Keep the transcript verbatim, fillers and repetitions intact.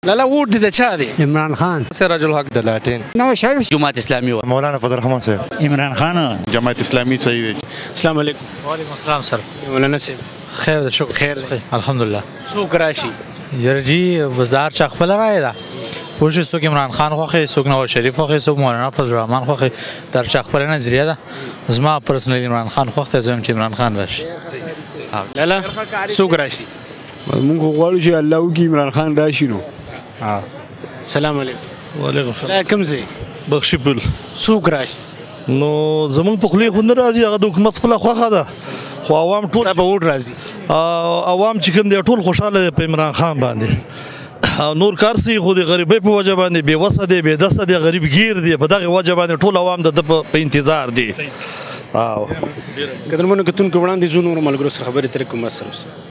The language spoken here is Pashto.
لا لا ووټ دې د چا دی؟ عمران خان. سراج الحق د لاټین. نواز شریف. جماعت اسلامي و. مولانا فضل الرحمن صاحب. عمران خان. جماعت اسلامي صحیح دی. السلام علیکم. وعلیکم السلام سر. مولانا صاحب خیر ده شکر. خیر دی الحمدلله. څوک راشي؟ یرجی وزار چا خپل رای ده. پوه څوک عمران خان خوښي، څوک نواز شریف خوښي، څوک مولانا فضل الرحمن خوښي. در چا خپل نظریه ده. زما پرسنل عمران خان خوښ ته زم چې عمران خان راشي. لا لا څوک راشي؟ موږ غواړو چې الله وکړي عمران خان راشي نو. السلام علیکم. وعلیکم السلام. دا کوم ځای؟ بخشي پل. څوک راشي؟ نو زمونږ په خولې خو نه راځي، هغه د حکومت خپله خوښه ده، خو عوام ټول تا به ووټ راځي. عوام چې کوم دی ټول خوشحاله دی په عمران خان باندې. نور کار سي خو د غریبۍ په وجه باندې بې وسه دی، بې دسته دی، غریب ګیر دی، په دغې وجه باندې ټول عوام د ده په انتظار دی. قدرمنو کتونکو وړاندې ځو نورو ملګرو سره خبرې ترې کوم.